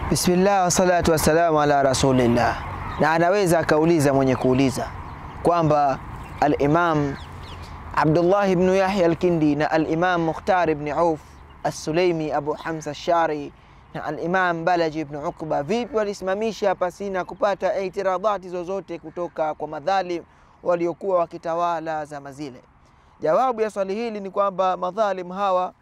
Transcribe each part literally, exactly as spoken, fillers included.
Bismillah wa salatu wassalamu ala rasulillah. Na anaweza akauliza mwenye kuuliza kwamba al-Imam Abdullah ibn Yahya al-Kindi na al-Imam Mukhtar ibn Auf as-Sulaimi Abu Hamza al-Shari na al-Imam Balaj ibn Uqba vipi walisimamisha pasina kupata itiradhati zozote kutoka kwa madhalim waliokuwa wakitawala zama zile? Jawabu ya swali hili ni kwamba madhalim hawa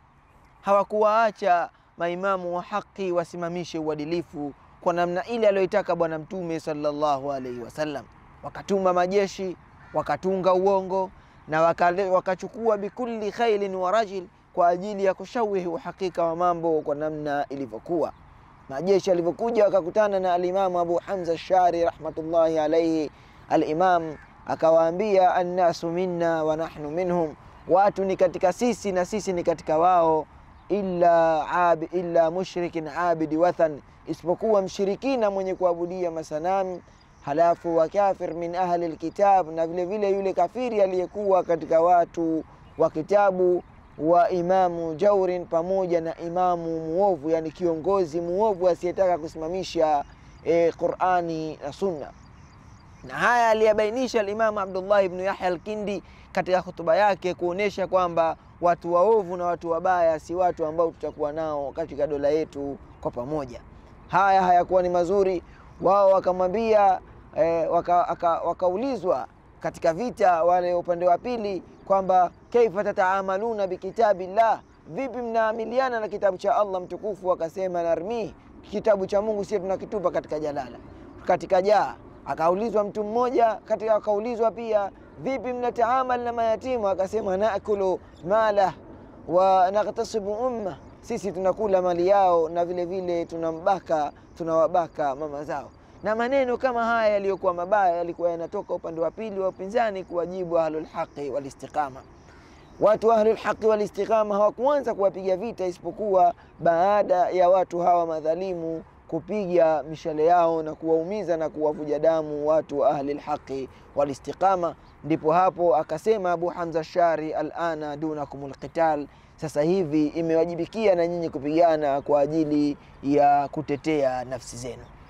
hawakuwaacha maimamu wa haki wasimamishe uadilifu kwa namna ile aliyoitaka Bwana Mtume sallallahu alaihi wasallam. Wakatuma majeshi, wakatunga uongo na wakachukua bikulli khailin wa rajil kwa ajili ya kushawihi uhakika wa mambo kwa namna ilivyokuwa. Majeshi alivyokuja wakakutana na al-Imam Abu Hamza al-Shari rahmatullahi alayhi, al-Imam akawaambia, annasu minna wa nahnu minhum, watu ni katika sisi na sisi ni katika wao, illa abi illa mushrikin abidi wathan, isipokuwa mshirikina mwenye kuabudia masanamu, halafu wa kafir min ahli alkitab, na vile vile yule kafiri aliyekuwa katika watu wa kitabu, wa imamu jaurin, pamoja na imamu muovu, yani kiongozi muovu asiyetaka kusimamisha e, Qur'ani na Sunna. Na haya aliyabainisha al-Imam Abdullah ibn Yahya al-Kindi katika hutuba yake kuonesha kwamba watu waovu na watu wabaya si watu ambao tutakuwa nao katika dola yetu kwa pamoja. Haya hayakuwa ni mazuri. Wao wakamwambia e, wakaulizwa waka katika vita wale upande wa pili kwamba kaifa tataamaluna bikitabillah, vipi mnaamiliana na kitabu cha Allah mtukufu? Wakasema narmi, kitabu cha Mungu sisi tunakitupa katika jalala, katika jaa. Akaulizwa mtu mmoja katika, akaulizwa pia, vipi mnataamal na mayatima? Akasema naakulu mala wa naghtasibu umma, sisi tunakula mali yao na vile vile tunambaka tunawabaka mama zao. Na maneno kama haya yaliyokuwa mabaya yalikuwa yanatoka upande wa pili wa upinzani kuwajibu ahlul haqi wal istiqama. Watu ahlul haqi wal istiqama hawakuanza kuwapiga vita isipokuwa baada ya watu hawa madhalimu kupiga mishale yao na kuwaumiza na kuwavuja damu watu wa ahli al-haqi wal istiqama. Ndipo hapo akasema Abu Hamza al-Shari, al-ana dunakumul qital, sasa hivi imewajibikia na nyinyi kupigana kwa ajili ya kutetea nafsi zenu.